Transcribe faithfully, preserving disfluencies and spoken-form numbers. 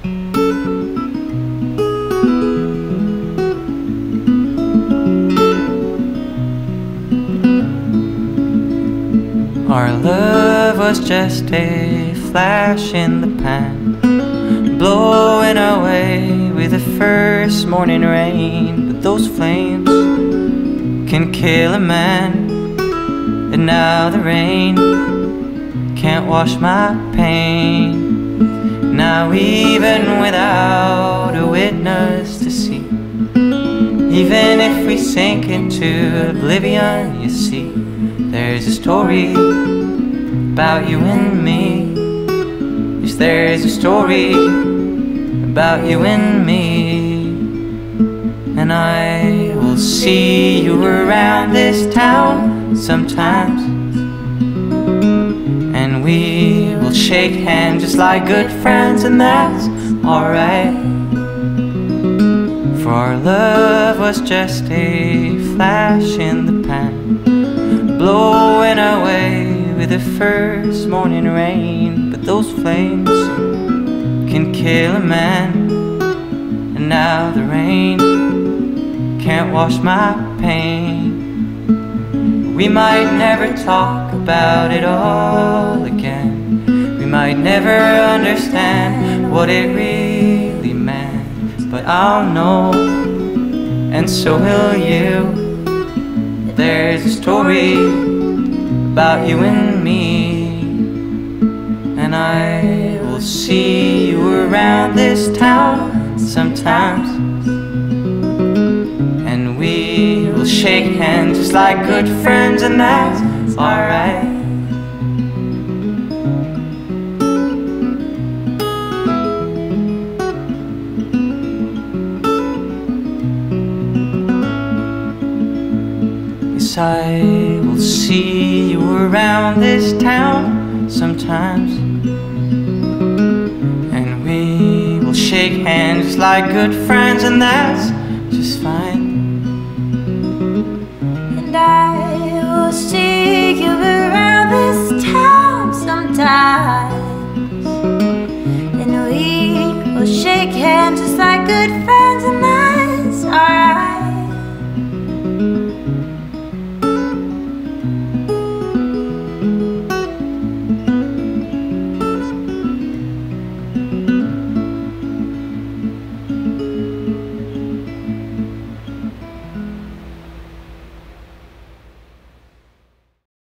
Our love was just a flash in the pan, blowing away with the first morning rain. But those flames can kill a man, and now the rain can't wash my pain. Now even without a witness to see, even if we sink into oblivion, you see, there's a story about you and me. Yes, there's a story about you and me. And I will see you around this town sometimes, and we will shake hands just like good friends, and that's alright. For our love was just a flash in the pan, blowing away with the first morning rain. But those flames can kill a man, and now the rain can't wash my pain. We might never talk about it all again. We might never understand what it really meant, but I'll know, and so will you. There's a story about you and me, and I will see you around this town sometimes, and we will shake hands just like good friends, and that's alright. I will see you around this town sometimes, and we will shake hands like good friends, and that's just fine.